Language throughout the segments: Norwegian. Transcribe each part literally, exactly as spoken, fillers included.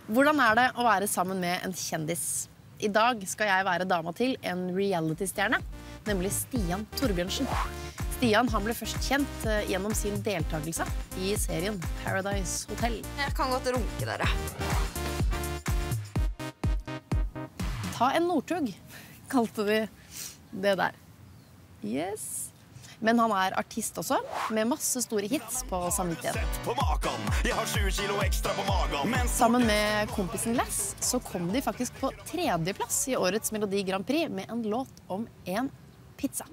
Hvordan er det å være sammen med en kjendis? I dag skal jeg være dama til en reality-stjerne, nemlig Stian Torbjørnsen. Stian han ble først kjent gjennom sin deltakelse i serien Paradise Hotel. Jeg kan godt runke dere. Ta en Northug, kalte vi det der. Yes. Men han er artist også, med masse store hits på samvittighet. Sammen med kompisen Les så kom de faktisk på tredjeplass i årets Melodi Grand Prix med en låt om en pizza.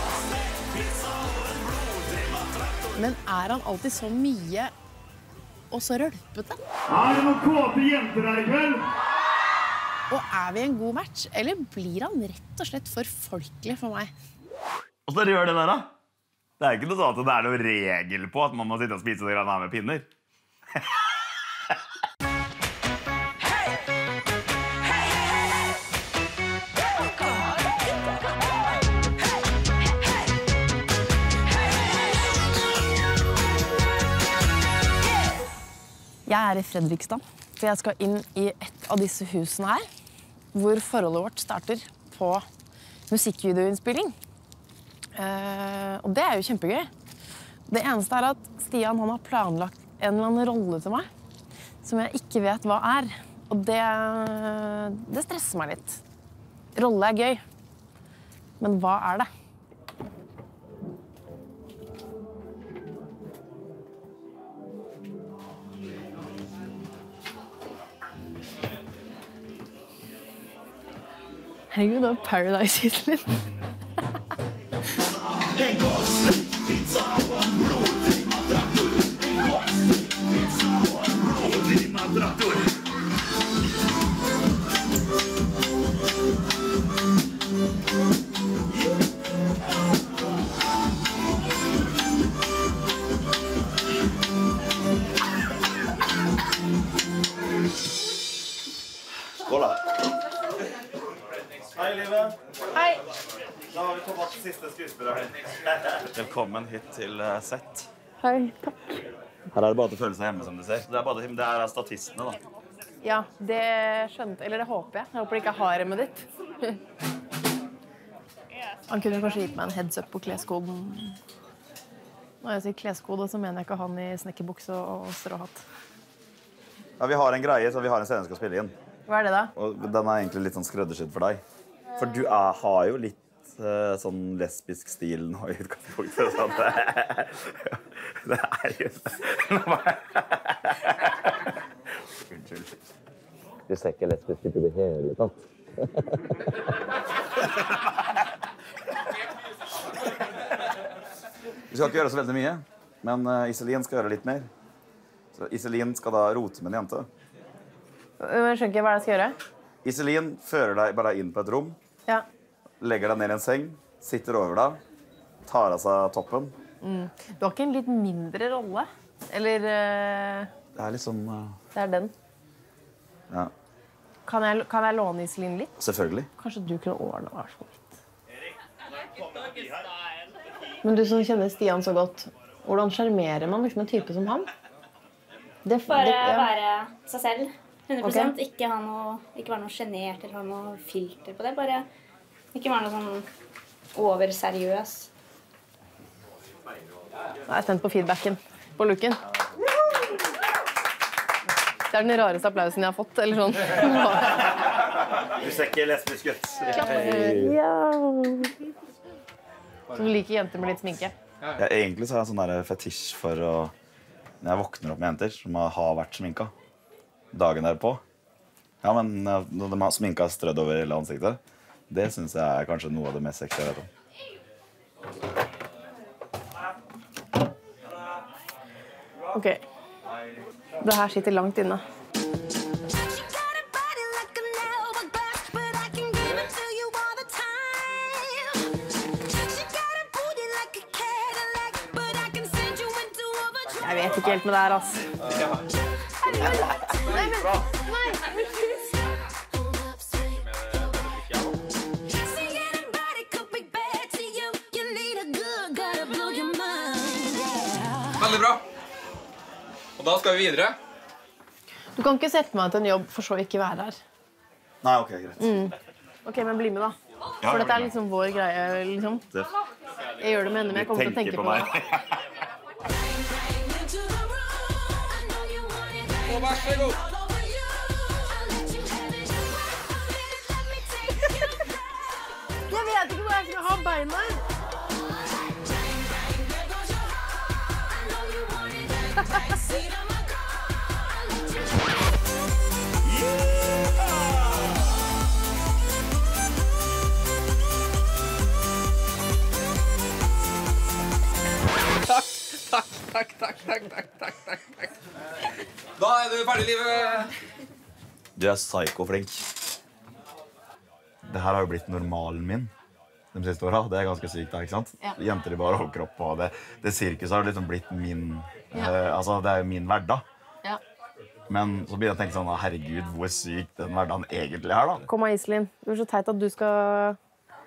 Men er han alltid så mye og så rølpete? Er det noen kåte jenter her i kveld? Og er vi en god match, eller blir han rett og slett for folkelig for meg? Og så gjør det der da? Det er ikke noe sånn at det er noe regel på at man må sitte og spise det grann med pinner. Jeg er i Fredrikstad, for jeg skal inn i et av disse husene her, hvor forholdet vårt starter på musikkvideoinnspilling. Uh, og det er jo kjempegøy. Det eneste er at Stian han har planlagt en eller annen rolle til meg, som jeg ikke vet hva er. Og det, det stresser meg litt. Rolle er gøy, men hva er det? Herregud, det er Paradise Hotel. Skål da. Hei, livet. Hei. Da har vi kommet til siste skuespiller. Velkommen hit til sett. Hei, takk. Her er det bare til å føle seg hjemme, som du ser. Det er bare det er statistene, da. Ja, det skjønte, eller det håper jeg. Jeg håper det ikke er haremet ditt. Han kunne kanskje gitt meg en heads up på kleskoden. Når jeg sier kleskode, så mener jeg ikke han i snekkerbukse og stråhatt. Ja, vi har en greie, så vi har en scene vi skal spille inn. Hva er det da? Og den er egentlig litt sånn skreddersydd for deg. For du er, har jo litt uh, sånn lesbisk stil nå i utgangspunktet. Sånn. Det er jo... Unnskyld. Du ser ikke lesbisk ut i det hele tatt. Vi skal ikke gjøre så veldig mye, men uh, Iselin skal gjøre litt mer. Så Iselin skal da rote med en jente. Men jeg skjønner ikke hva jeg skal gjøre. Iselin fører deg bare inn på et rom, Ja. legger deg ned i en seng, sitter over deg, tar av seg toppen. Mm. Du har ikke en litt mindre rolle? Eller... Uh, Det er liksom... Uh, det er den. ja, Kan jeg, kan jeg låne Iselin litt? selvfølgelig. Kanskje du kunne ordne vær så vidt. Men du som kjenner Stian så godt, hvordan skjermerer man liksom en type som han? Det, Bare det, ja. være seg selv. hundre prosent. Ok. Ikke, ha noe, ikke være noe genert eller ha noe filter på det. Bare ikke være noe sånn overseriøs. Nå er jeg spent på feedbacken på looken. Det er den rareste applausen jeg har fått, eller sånn. Du ser ikke lesbisk ut. Ja. Du liker jenter med litt sminke. Ja, egentlig så har jeg en sånn der fetisj for å... Når jeg våkner opp med jenter som har vært sminka dagen der på. Ja, men når de har sminka strødd over hele ansiktet, det synes jeg er kanskje noe av det mest sexy jeg vet om. Ok. Det her sitter langt inne. Jeg vet ikke helt med det her, ass. Nei, men... Nei, Veldig bra. Og da skal vi videre. Du kan ikke sette meg til en jobb for så ikke være her. Nei, ok, greit. Mm. Ok, men bli med da. Ja, For jeg dette er blir med. liksom vår greie, liksom. Det. Jeg gjør det med henne, men jeg kommer til å tenke på det. Vær så god. Jeg vet ikke hvor jeg skal ha beina. Takk, takk, takk, takk, takk, takk, takk, takk. Da er du ferdig, livet. Du er psyko-flink. Det her har jo blitt normalen min de siste åra. Det er ganske sykt, da, ikke sant? Ja. Jenter i bare overkropp på det. Det sirkuset har liksom blitt min Ja. eh, Altså, det er jo min hverdag. Ja. Men så begynner jeg å tenke sånn, herregud, hvor syk den hverdagen egentlig er, da. Kom her, Iselin. Det er så teit at du skal...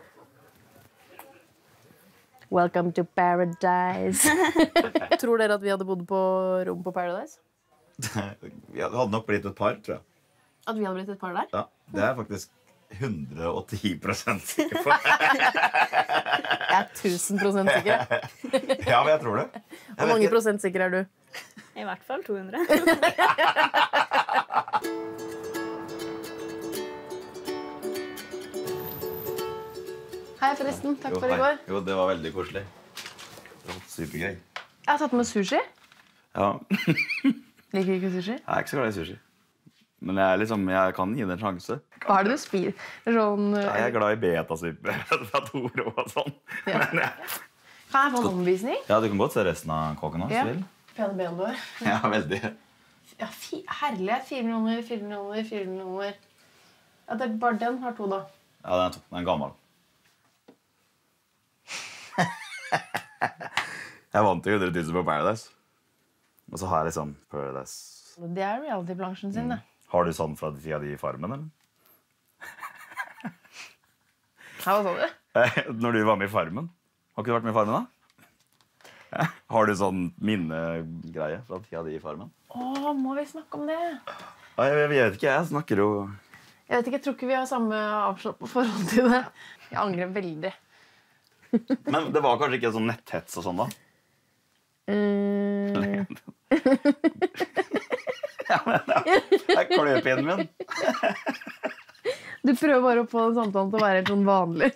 Welcome to paradise. Tror dere at vi hadde bodd på rom på Paradise? Vi hadde nok blitt et par, tror jeg. At vi hadde blitt et par der? Ja, det er jeg faktisk hundre og ti prosent sikker på. Jeg er tusen prosent sikker. Ja, men jeg tror det. Jeg Hvor vet mange ikke. prosent sikker er du? I hvert fall to hundre. Hei, forresten. Takk Jo, for i hei. går. Jo, det var veldig koselig. Det var supergøy. Jeg har tatt med sushi. Ja, Liker du ikke sushi? jeg er ikke så glad i sushi. Men jeg, er liksom, jeg kan gi det en sjanse. Hva er det du spiser? Det er sånn... uh, Jeg er glad i betasuppe fra Toro og sånn. Ja. Men jeg, Kan jeg få en omvisning? ja, du kan godt se resten av kåken også, Ja. hvis du vil. Pene ben du har. Ja, veldig. Ja, fi, herlighet. Fire millioner, fire millioner, fire millioner. Ja, det er bare den har to, da. Ja, den er, to. Den er gammel. Jeg vant til hundre tusen på Paradise. Og så har jeg liksom Paradise. Det er reality-bransjen sin, det. Har du sånn fra tida di i Farmen, eller? Hva sa du? Når du var med i Farmen. Har ikke du vært med i Farmen, da? Ja. Har du sånn minnegreie fra tida di i Farmen? Å, må vi snakke om det? Nei, jeg vet ikke. Jeg snakker jo Jeg vet ikke, jeg tror ikke vi har samme avslapp på forhold til det. Jeg angrer veldig. Men det var kanskje ikke sånn netthets og sånn, da? Mm. Ja, men ja. Det er kløpinnen min. Du prøver bare å få den samtalen til å være helt sånn vanlig.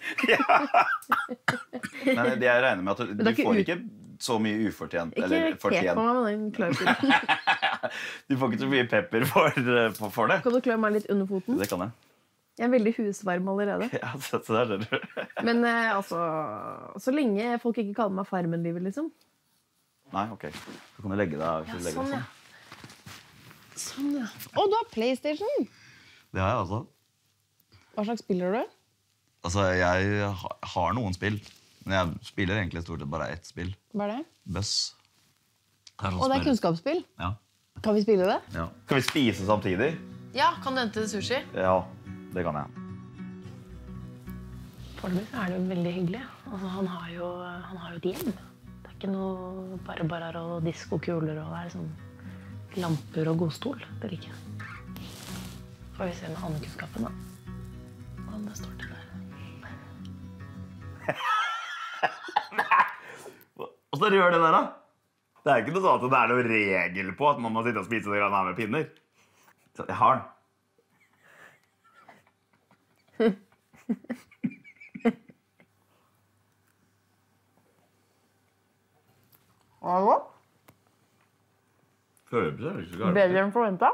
Men det jeg regner med at du, det er du ikke får ut- ikke så mye ufortjent. Ikke Eller pek på fortjent. meg med den kløpinnen. Du får ikke så mye pepper for, for, for det. Kan du klø meg litt under foten? Det kan jeg. Jeg er veldig husvarm allerede. Ja, så, så der ser du. Men eh, altså, så lenge folk ikke kaller meg Farmen-livet, liksom. Nei, ok. Så kan du legge deg, Ja, legge sånn, deg ja. Sånn, ja. Å, du har PlayStation! Det har jeg også. Hva slags spiller du? Altså, jeg ha- har noen spill. Men jeg spiller egentlig stort sett bare ett spill. Hva er det? Buss. Å, det er kunnskapsspill. Ja. Kan vi spille det? Ja. Kan vi spise samtidig? Ja, kan du hente sushi? Ja, det kan jeg. Foreløpig er det jo veldig hyggelig. Altså, han, har jo, han har jo et hjem. Det er ikke noe bare barer og diskokuler og det er sånn lamper og godstol. Det liker jeg. Får vi se med andekunnskapen, da. Om det står til der. Hvordan gjør det der, da? Det er ikke noe sånn at det er noe regel på at man må sitte og spise det grann her med pinner. Så jeg har den. Hallo? Føler seg ikke så galt. Bedre enn forventet.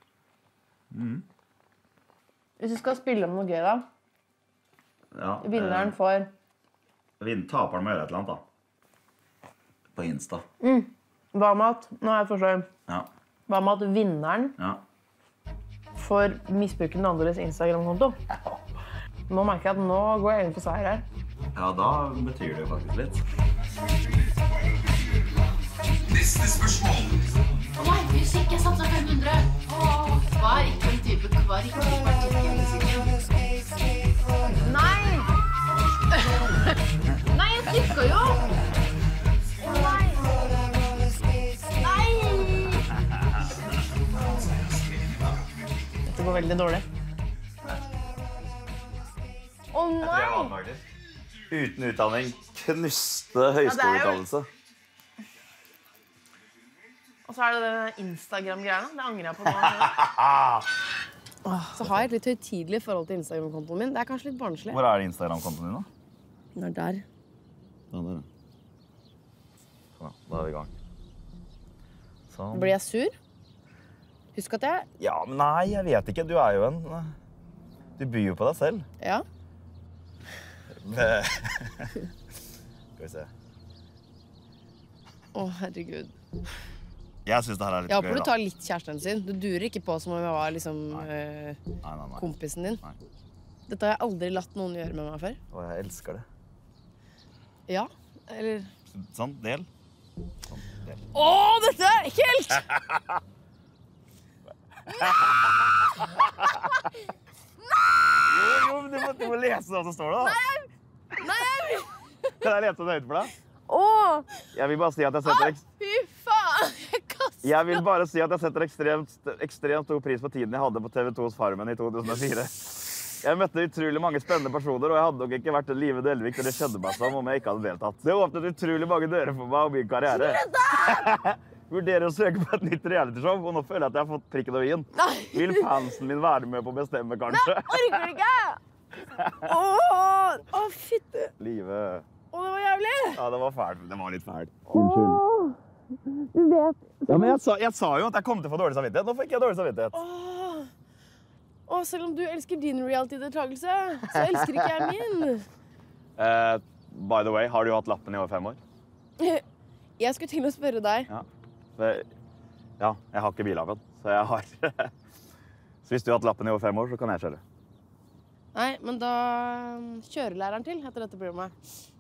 Hvis du skal spille om noe gøy, da. Ja, Vinneren får eh, vinn, taperen må gjøre et eller annet, da. På Insta. Hva med at Nå har jeg et forslag. Ja. Hva med at vinneren Ja. får misbruke den andres Instagram-konto? Nå merker jeg at nå går jeg inn for seier her. Ja, da betyr det jo faktisk litt. Neste spørsmål. Nei, musikk, jeg satser fem hundre. Åh, hva er ikke en type, hva er ikke en type artikkel i musikken? Nei! Nei, jeg trykka jo! Nei! Nei! det går veldig dårlig. Å Jeg tror jeg nei! vant, faktisk. Uten utdanning, knuste høyskoleutdannelse. Og så er det det Instagram-greiene. Det angrer jeg på nå. Åh, så har jeg et litt høytidelig forhold til Instagram-kontoen min. Det er kanskje litt barnslig. Hvor er det Instagram-kontoen din da? Den er der. Ja, der. Sånn, ja. Da er vi i gang. Sånn. Blir jeg sur? Husk at jeg... Ja, men nei, jeg vet ikke. Du er jo en... Du byr jo på deg selv. Ja. Skal vi se. Å, herregud. Jeg synes det her er litt Jeg håper gøy, du da. tar litt kjæresten sin. Du durer ikke på som om jeg var liksom øh, Nei, nei, nei. kompisen din. Nei. Dette har jeg aldri latt noen gjøre med meg før. Og jeg elsker det. Ja, eller... Sånn, del. Sånn, del. Åh, dette er ekkelt! Jo, jo, men du må, du må lese hva som står da. Nei! Nei! Kan jeg lese det høyt for deg? Åh! Jeg vil bare si at jeg setter, eks Fy faen! Jeg kaster. jeg vil bare si at jeg setter ekstremt, ekstremt stor pris på tiden jeg hadde på T V to's Farmen i to tusen og fire. Jeg møtte utrolig mange spennende personer, og jeg hadde nok ikke vært en Live Delvik til det skjedde meg som om jeg ikke hadde deltatt. Det åpnet utrolig mange dører for meg og min karriere. Vurderer å søke på et nytt realityshow, og nå føler jeg at jeg har fått prikken over i-en. Nei! Vil fansen min være med på å bestemme, kanskje? Orker ikke! Åh! Åh, fytte! Live. Åh, det var jævlig! Ja, det var fælt. Det var litt fælt. Åh! Du vet... Ja, men jeg sa, jeg sa jo at jeg kom til å få dårlig samvittighet. Nå fikk jeg dårlig samvittighet. Åh! Åh, selv om du elsker din reality-deltakelse, så elsker ikke jeg min. Uh, by the way, har du hatt lappen i over fem år? Jeg skulle til å spørre deg. Ja. Ja, jeg har ikke billappen, så jeg har... Så hvis du har hatt lappen i over fem år, så kan jeg kjøre. Nei, men da kjører læreren til etter dette programmet.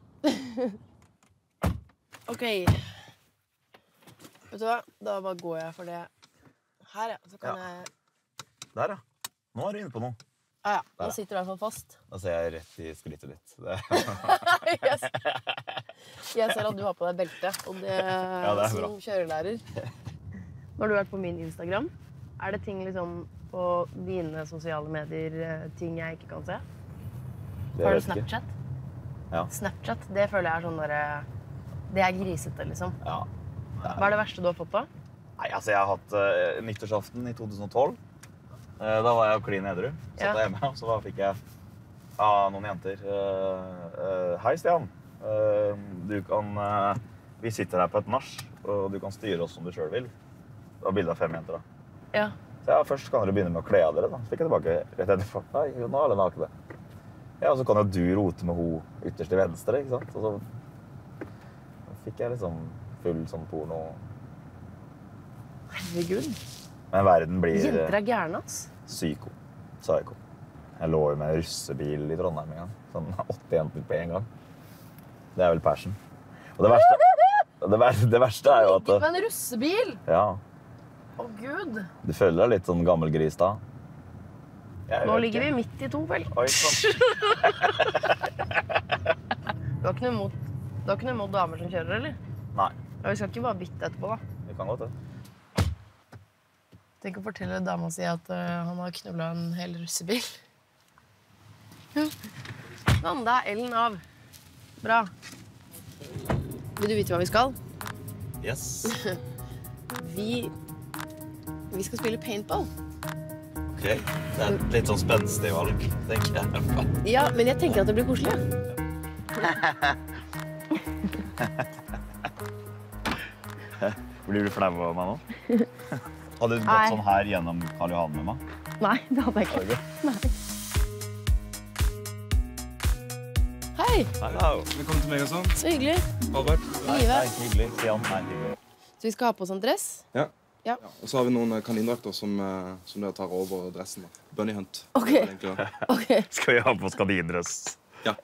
Ok. Vet du hva? Da bare går jeg for det her, ja. Så kan Ja. jeg... Der, ja. Nå er du inne på noe. Ah, ja, Der, nå ja. sitter du i hvert fall fast. Da ser jeg rett i skrittet ditt. Det... jeg, jeg ser at du har på deg belte, og det, Ja, det er bra. som kjørelærer. Nå har du vært på min Instagram. Er det ting liksom på dine sosiale medier, eh, ting jeg ikke kan se? Det Har vet du jeg ikke. Snapchat? Ja. Snapchat, det føler jeg er sånn derre... Det er grisete, liksom. Ja. Hva er det verste du har fått da? Nei, altså, jeg har hatt uh, nyttårsaften i to tusen og tolv. Uh, da var jeg jo klin edru. Satt Ja. jeg hjemme, og så da fikk jeg av noen jenter. Uh, uh, Hei, Stian. Uh, du kan... Uh, vi sitter her på et nach, og du kan styre oss som du selv vil. Det var bildet av fem jenter, da. Ja. Så ja, først kan dere begynne med å kle av dere, da. Så fikk jeg tilbake rett etterpå. Nei, nå er alle nakne. Ja, og så kan jo du rote med ho ytterst til venstre, ikke sant? Og så fikk jeg liksom full sånn porno. Herregud. Men verden blir Jenter er gærne, ass. psyko. Psyko. Jeg lå jo med en russebil i Trondheim en gang. Sånn åtte jenter på en gang. Det er vel passion. Og det verste, det verste, det verste er jo at... Ikke på en russebil! Ja, Å, Gud. du føler deg litt sånn gammel gris da. Jeg Nå vet ligger vi ikke. midt i to, vel? Oi, sånn. Du har ikke noe imot, du har ikke noe imot damer som kjører, eller? Nei, Ja, vi skal ikke bare bytte etterpå, da. vi kan godt det. Tenk å fortelle dama si at uh, han har knullet en hel russebil. Sånn, da er Ellen av. Bra. Vil du vite hva vi skal? Yes. Vi, vi skal spille paintball. Ok, det er et litt sånn spenstig valg, tenker jeg. Ja, men jeg tenker at det blir koselig. Blir du flau over meg nå? Hadde du Nei. gått sånn her gjennom Karl Johan med meg? Nei, det hadde jeg Har ikke. du ikke? Hei, Hallo. Velkommen til meg også. så hyggelig. Albert. Nei, Live. nei, ikke hyggelig. Stian, nei, ikke hyggelig. Så vi skal ha på oss en dress. Ja. Ja. Og så har vi noen eh, kanindrakter som, eh, som dere tar over dressen. da. Bunny Hunt. Ok. Det er egentlig det. Ok. Skal vi ha på oss kanindress? Ja.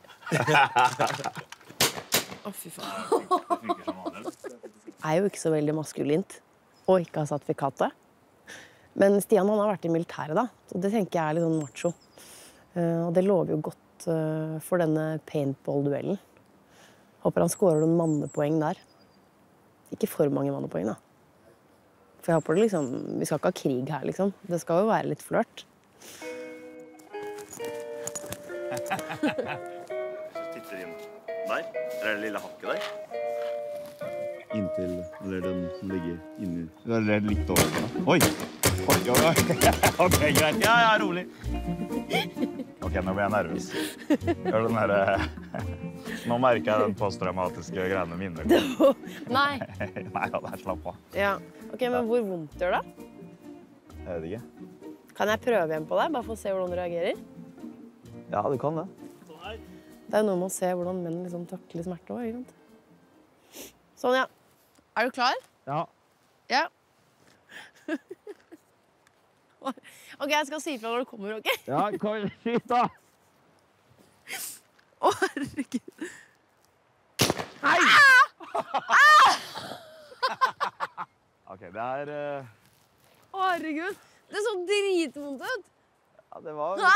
Å, fy faen. Det er jo ikke så veldig maskulint å ikke ha sertifikatet. Men Stian han har vært i militæret, da. Så det tenker jeg er litt sånn macho. Eh, og det lover jo godt eh, for denne paintball-duellen. Håper han scorer noen mannepoeng der. Ikke for mange mannepoeng, da. For jeg håper det liksom, vi skal ikke ha krig her, liksom. Det skal jo være litt flørt. Titter inn der. Er det lille hakket der? Inntil, eller den som ligger inni. Eller litt over. Oi! Oi, oi, oi. Ok, greit. Ja, ja, rolig. Ok, nå ble jeg nervøs. Gjør den her... Nå merker jeg den posttraumatiske greiene mine. Nei. Nei, ja, det er slapp av. Ja. Ok, men hvor vondt gjør det? Jeg vet ikke. Kan jeg prøve igjen på deg, bare for å se hvordan du reagerer? Ja, du kan det. Det er noe med å se hvordan menn liksom takler smerte også, ikke sant? Sånn, ja. Er du klar? Ja. Ja. Ok, jeg skal si ifra når du kommer, ok? Ja, kom, skyt da! Å, herregud. Hei! Ah! Ah! Ok, det er... Uh... Å, herregud. Det så dritvondt ut. Ja, det var... Å,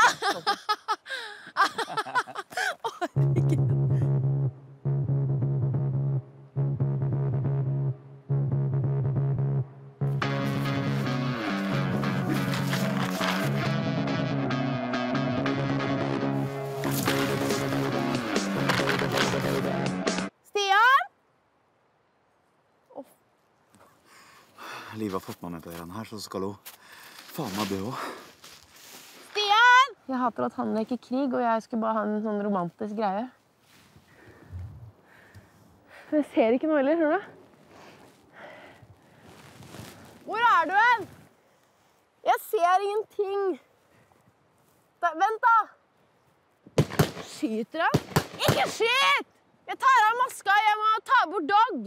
herregud. Liv har fått meg med på det her, så skal hun faen meg dø også. Stian! Jeg hater at han leker krig, og jeg skulle bare ha en sånn romantisk greie. Men jeg ser ikke noe heller, tror du? Hvor er du hen? Jeg ser ingenting. Da, vent da! Skyter han? Ikke skyt! Jeg tar av maska, jeg må ta bort dog.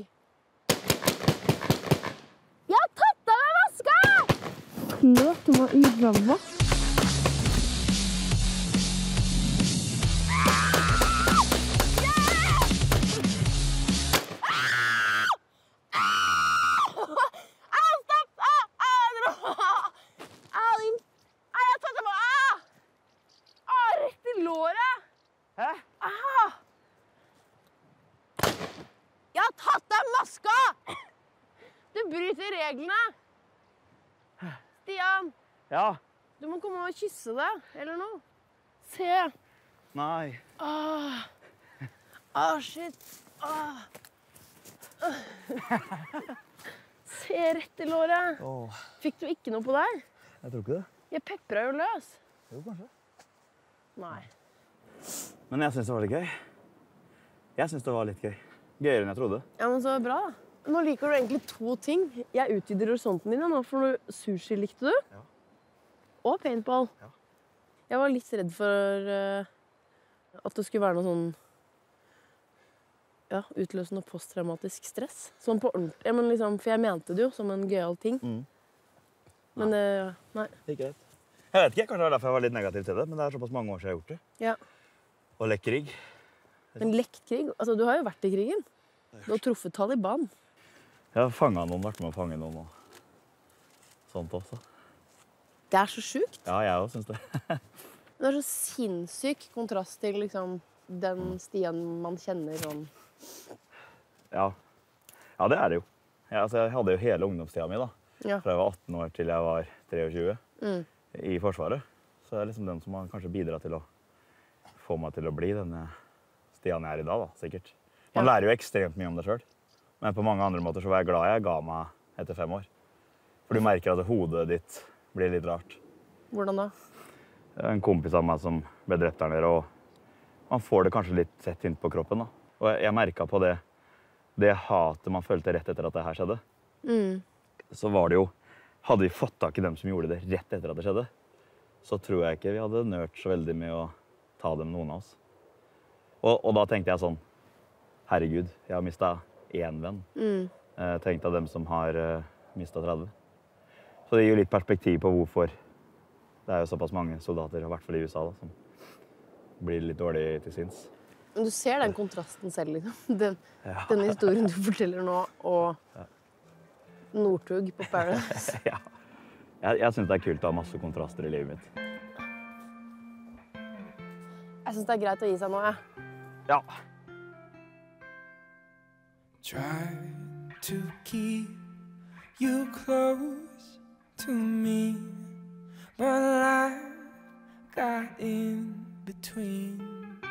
Jeg har tatt av meg maska! Klart du var uramma. Stian, ja. Du må komme og kysse det, eller noe. Se. Nei. Åh, åh shit. Åh. Se rett i låret. Åh. Fikk du ikke noe på deg? Jeg tror ikke det. Jeg pepret jo løs. Jo, kanskje. Nei. Men jeg synes det var litt gøy. Jeg synes det var litt gøy. Gøyere enn jeg trodde. Ja, men så bra da. Nå liker du egentlig to ting. Jeg utvider horisonten din nå, for sushi likte du. Ja. Og paintball. Ja. Jeg var litt redd for uh, at det skulle være noe sånn ja, utløsende posttraumatisk stress. Sånn på ordentlig. Ja, men liksom, for jeg mente det jo som en gøyal ting. Mm. Men uh, nei. Ikke rett. Jeg vet ikke, kanskje det var derfor jeg var litt negativ til det, men det er såpass mange år siden jeg har gjort det. Ja. Og lekt krig. Men lekt krig? Altså, du har jo vært i krigen. Du har truffet Taliban. Jeg har fanget noen, vært med å fange noen og sånt også. Det er så sjukt. Ja, jeg også synes det. Det er så sinnssyk kontrast til liksom, den Stian man kjenner sånn. Ja. Ja, det er det jo. Jeg, altså, jeg hadde jo hele ungdomstiden min da. Ja. Fra jeg var atten år til jeg var treogtjue mm. i Forsvaret. Så det er liksom den som har kanskje bidratt til å få meg til å bli denne Stian jeg er i dag, da, sikkert. Man ja. lærer jo ekstremt mye om det selv. Men på mange andre måter så var jeg glad jeg ga meg etter fem år. For du merker at hodet ditt blir litt rart. Hvordan da? En kompis av meg som ble drept der nede, og man får det kanskje litt sett inn på kroppen da. Og jeg merket på det, det hatet man følte rett etter at det her skjedde. Mm. Så var det jo, hadde vi fått tak i dem som gjorde det rett etter at det skjedde, så tror jeg ikke vi hadde nørt så veldig med å ta dem, noen av oss. Og, og da tenkte jeg sånn, herregud, jeg har mistet én venn. Mm. Jeg tenkte av dem som har uh, mistet tretti. Så det gir jo litt perspektiv på hvorfor det er jo såpass mange soldater, i hvert fall i U S A, da, som blir litt dårlig til sinns. Men du ser den kontrasten selv, liksom. Den, ja. den historien du forteller nå, og ja. Northug på Paradise. Ja. Jeg, jeg synes det er kult å ha masse kontraster i livet mitt. Jeg synes det er greit å gi seg nå, jeg. Ja. Try to keep you close to me, but life sky in between.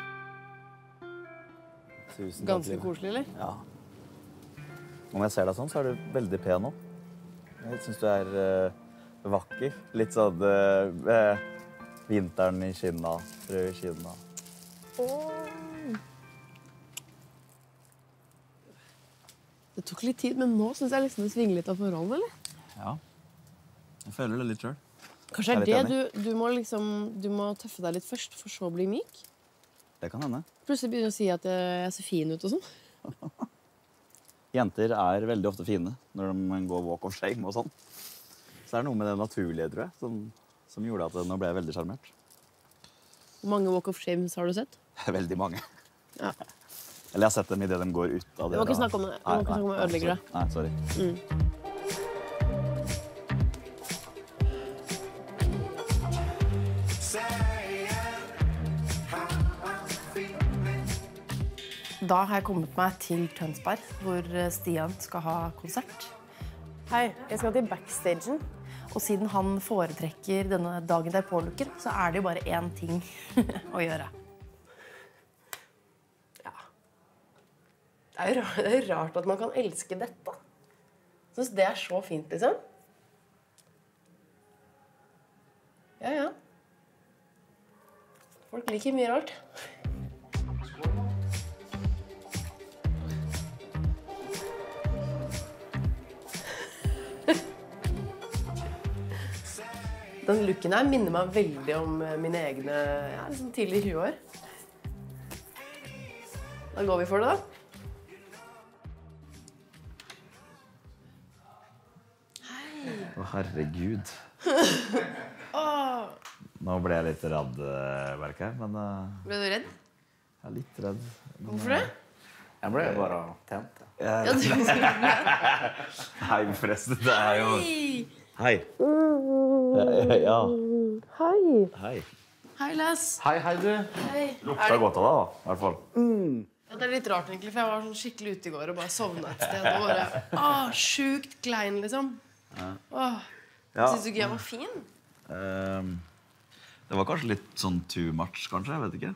Tusen takk, Ganske Liv. koselig, eller? Ja. Om jeg ser deg sånn, så er du veldig pen nå. Jeg synes du er uh, vakker. Litt sånn uh, uh, vinteren i kinna, rød i kinna. Det tok litt tid, men nå synes jeg liksom det svinger litt av forholdene, eller? Ja. Jeg føler det litt selv. Kanskje Jeg er er det litt du, du må liksom, du må tøffe deg litt først, for så å bli myk. Det kan hende. Plutselig begynner du å si at jeg ser fin ut og sånn. Jenter er veldig ofte fine når de går walk of shame og sånn. Så er det noe med det naturlige, tror jeg, som, som gjorde at nå ble jeg veldig charmert. Hvor mange walk of shames har du sett? Veldig mange. Ja. Eller jeg har sett dem i det de går ut av Vi må ikke snakke om det. Vi må ikke snakke om det ødelegger det. Nei, sorry. Mm. Da har jeg kommet meg til Tønsberg, hvor Stian skal ha konsert. Hei, jeg skal til backstagen. Og siden han foretrekker denne dagen der på-looken, så er det jo bare én ting å gjøre. Ja. Det er jo rart, det er jo rart at man kan elske dette. Jeg synes det er så fint, liksom. Ja, ja. Folk liker mye rart. Den looken her minner meg veldig om mine egne ja, liksom tidlig tjue år. Da går vi for det, da. Å, herregud. Nå ble jeg litt redd, merker jeg, men... Uh, ble du redd? Jeg er litt redd. Men, Hvorfor det? Jeg ble bare tent. Ja, du Nei, forresten, det er jo... Hei! Hei. Ja. Hei! Hei. Hei, Les. Hei, hei, du. Hei. Lukta godt av deg, da, i hvert fall. Mm. Ja, det er litt rart, egentlig, for jeg var sånn skikkelig ute i går og bare sovnet et sted. Og bare, åh, sjukt klein, liksom. Ja. Åh, Ja. synes du ikke jeg var fin? Um, det var kanskje litt sånn too much, kanskje, jeg vet ikke.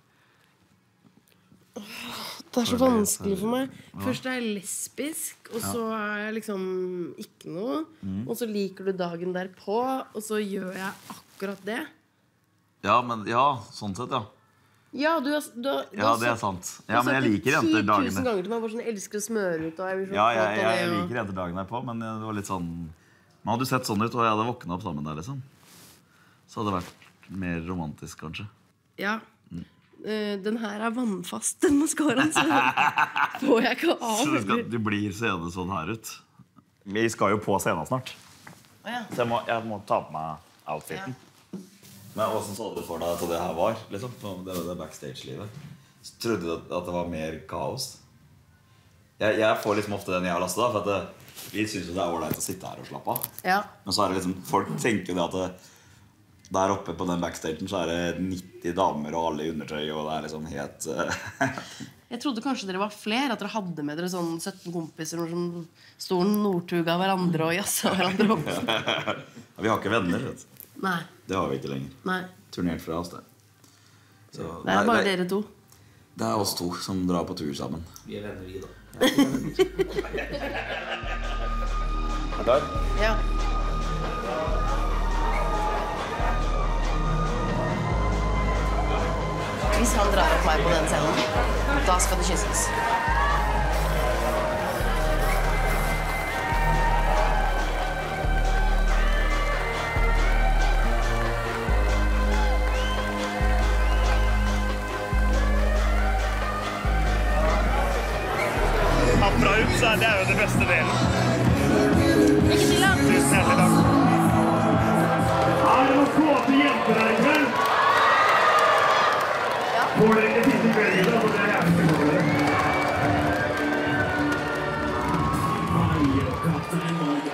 Det er så vanskelig for meg. Først er jeg lesbisk, og Ja. så er jeg liksom ikke noe. Mm. Og så liker du dagen derpå, og så gjør jeg akkurat det. Ja, men ja, sånn sett, ja. Ja, du har, du har, du Ja, har det er sagt- sant. du Ja, har men jeg sagt det liker jenter ti tusen dagene. ganger til meg, bare sånn, jeg elsker å smøre ut, og jeg blir så Ja, jeg, kåt av jeg, jeg det, og- liker jenter dagene på, men det var litt sånn... Man hadde sett sånn ut, og jeg hadde våknet opp sammen der, liksom. Så hadde det vært mer romantisk, kanskje. Ja. Eh, den her er vannfast, den mascaraen, så får jeg ikke av. Så du, skal, du blir seende sånn her ut. Vi skal jo på scenen snart. Å, ja. Så jeg må, jeg må ta på meg outfiten. Men hvordan så du for deg at det her var? Liksom? Det var det backstage-livet. Så trodde du at, at det var mer kaos? Jeg, jeg får liksom ofte den jeg har lastet da, for at det, vi synes jo det er ordentlig å sitte her og slappe av. Ja. Men så er det liksom, folk tenker jo det at det, der oppe på den backstagen så er det nitti damer og alle i undertøy, og det er liksom helt... Uh, Jeg trodde kanskje dere var flere, at dere hadde med dere sånn sytten kompiser som sto Nordtuga hverandre og jassa hverandre opp. ja, vi har ikke venner, vet du. Nei. Det har vi ikke lenger. Nei. Turnert fra oss, det. Så, Det er bare dere to. Det er oss to som drar på tur sammen. Vi er venner, vi, da. Er du klar? Ja. Hvis han drar opp meg på den scenen, da skal det kysses. Herfra ut, så er det jo det beste delen. Tusen hjertelig takk. Er det noen kåte jenter her i kveld? Får dere ikke tid til kvelden, da, for det er jævlig for dere. Maja, kaptein Maja.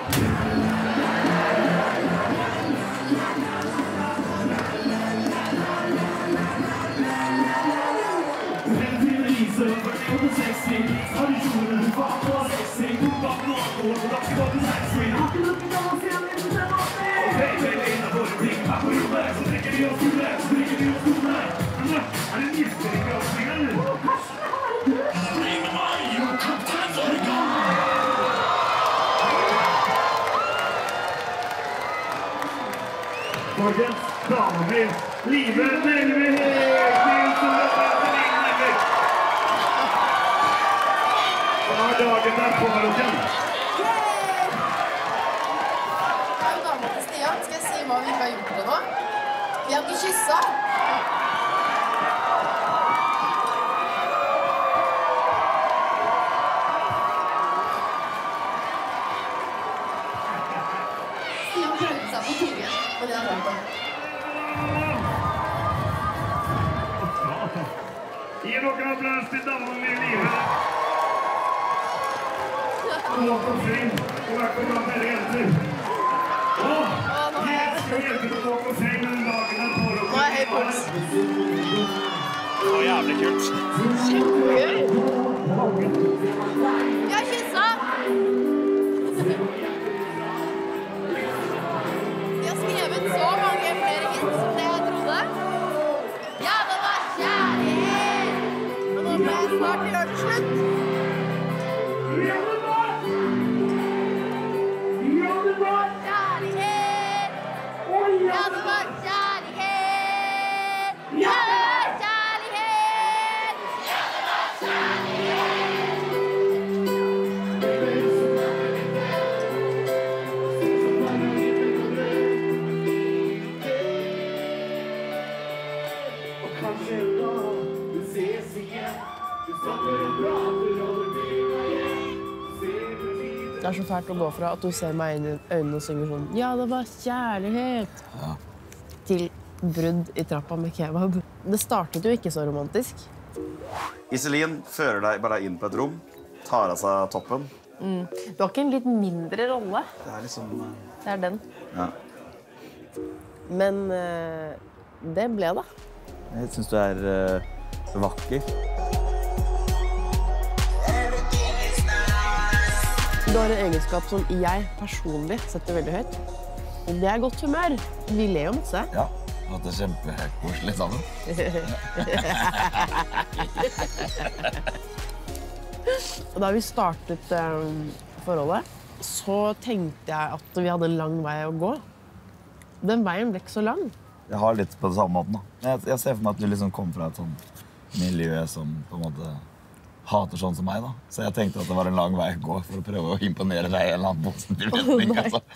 En til Lise, for det er på sexy. Tradisjonen, du faen på sexy. Du bak noen år, og da skal du sexy. Har ikke lukket av å se om det er noe. Ok, vel, en av våre ting. Her på rommet så drikker vi oss store, så drikker vi oss store. Men nå, er det giftdrikkeåpningen? Bli med meg, jo kaptein Norge! Folkens, damer min, Live Nelvik! Nils Ole Petter Nelvik! Hva er dagen der på, Roken? Skal jeg si hva vi ikke har gjort det nå? Vi har ikke kysset. Stian prøvde seg på tungen, og det har vært det. Gi dere applaus til damen min Live. Håkon Fring, og hvert for gang dere jenter. Åh! Jeg skal hjelpe til å gå på seng den dagen her på Roken. Nå er jeg høy puls. Det var jævlig kult. Kjempegøy! Vi har kysset! Vi har skrevet så mange flere hits som det jeg trodde. Ja, det var kjærlighet! Og nå ble jeg snart gjort til slutt. Ja, det var! Ja, det var! Kjærlighet! Ja, det var kjærlighet! Ja, det var kjærlighet! Ja, det var Og kanskje en dag du ses igjen. Du snakker en prater over byen igjen. Ser du videre. Det er så fælt å gå fra at du ser meg inn i øynene og synger sånn «Ja, det var kjærlighet!» Ja. til brudd i trappa med kebab. Det startet jo ikke så romantisk. Iselin fører deg bare inn på et rom, tar av seg toppen. Mm. Du har ikke en litt mindre rolle. Det er liksom... Det er den. Ja. Men eh, det ble det. Jeg synes du er uh, vakker. Du har en egenskap som jeg personlig setter veldig høyt. Og det er godt humør. Vi ler jo masse. Ja, og det er kjempekoselig sammen. Og da vi startet um, forholdet, så tenkte jeg at vi hadde en lang vei å gå. Den veien ble ikke så lang. Jeg har litt på det samme måten. Da. Jeg, jeg ser for meg at du liksom kom fra et sånt miljø som på en måte hater sånn som meg. Da. Så jeg tenkte at det var en lang vei å gå for å prøve å imponere deg i en eller annen positiv retning. Nei. Altså.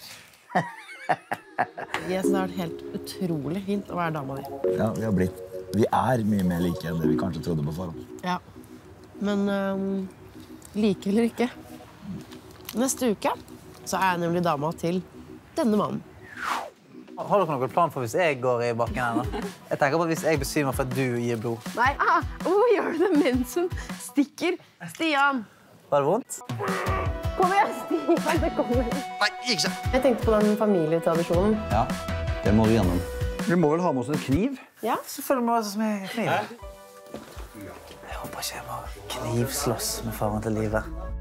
Jeg synes det har vært helt utrolig fint å være dama di. Ja, vi, har blitt, vi er mye mer like enn det vi kanskje trodde på forhånd. Ja. Men um, like eller ikke. Neste uke så er jeg nemlig dama til denne mannen. Har dere noen plan for hvis jeg går i bakken her? Da? Jeg tenker på at hvis jeg besvimer for at du gir blod. Nei, ah, hvorfor gjør du det mens hun stikker? Stian! Var det vondt? Kom igjen, Stian, det kommer. Nei, ikke sant. Jeg tenkte på den familietradisjonen. Ja, det må vi gjennom. Vi må vel ha med oss en kniv? Ja. Selvfølgelig må vi ha med oss en kniv. Jeg håper ikke jeg må knivslåss med faren til livet.